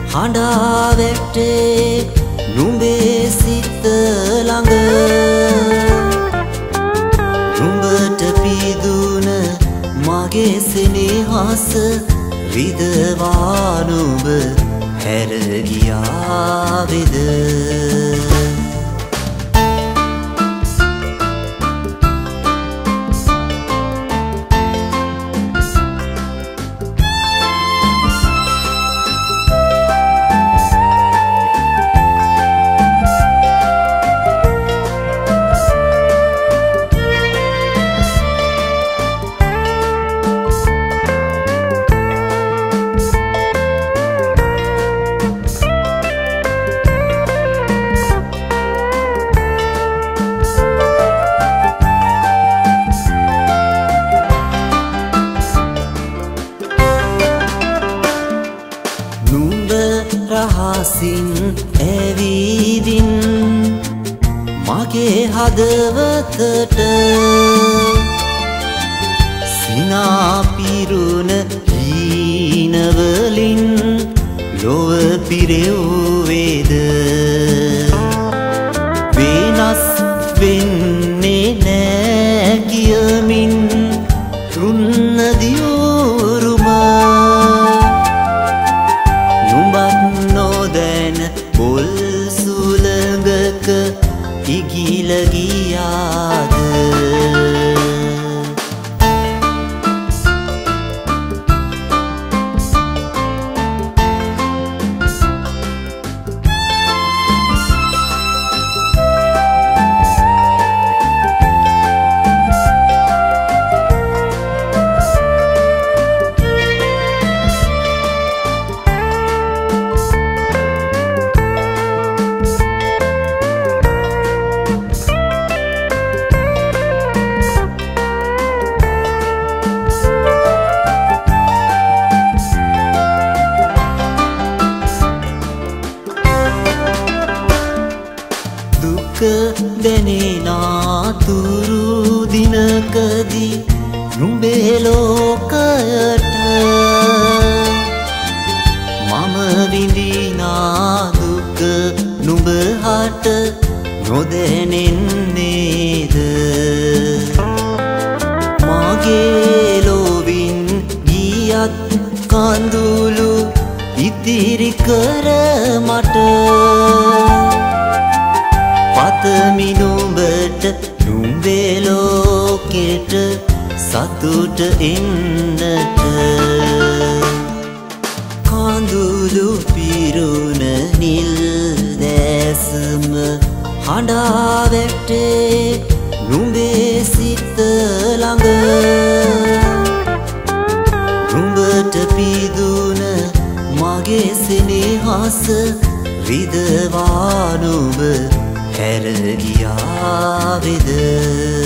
හඬා වැටේ නුඹේ සිත ළඟ නුඹට පිදුන මගේ සෙනෙහස විදවා නුඹ හැර ගියා වෙද රහසින් ඇවිදින් මගේ හදවතට සිනා පිරුණ හීනවලින් ලොව පිරෙව්වේද වෙනස් වෙන්නේ නෑ කියමින් තුන්නදියුරුම පොල් සුළඟක ඉගිල ගියාද දැනෙනා තුරු දිනකදී නුඹේ ලෝකයට මම විඳිනා දුක නුඹ හට නොදැනෙන්නේද මගේ ලොවින් ගියත් කඳුළු ඉතිරි කර මට පතමි නුඹට නුඹේ ලෝකෙට සතුට එන්නට කඳුළු පිරුණ නිල් දැසම හඬා වැටේ නුඹේ සිත ළඟ නුඹට පිදුන මගේ සෙනෙහස විදවා නුඹ හැර ගියා වෙද